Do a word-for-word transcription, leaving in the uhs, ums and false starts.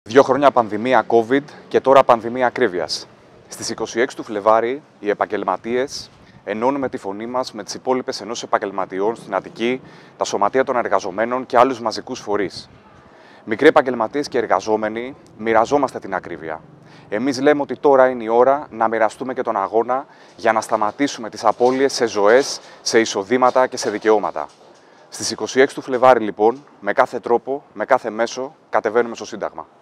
Δύο χρόνια πανδημία COVID και τώρα πανδημία ακρίβειας. Στις είκοσι έξι του Φλεβάρι, οι επαγγελματίες ενώνουμε τη φωνή μας με τις υπόλοιπες ενώσεις επαγγελματιών στην Αττική, τα σωματεία των εργαζομένων και άλλους μαζικούς φορείς. Μικροί επαγγελματίες και εργαζόμενοι μοιραζόμαστε την ακρίβεια. Εμείς λέμε ότι τώρα είναι η ώρα να μοιραστούμε και τον αγώνα για να σταματήσουμε τις απώλειες σε ζωές, σε εισοδήματα και σε δικαιώματα. Στις είκοσι έξι του Φλεβάρι, λοιπόν, με κάθε τρόπο, με κάθε μέσο, κατεβαίνουμε στο Σύνταγμα.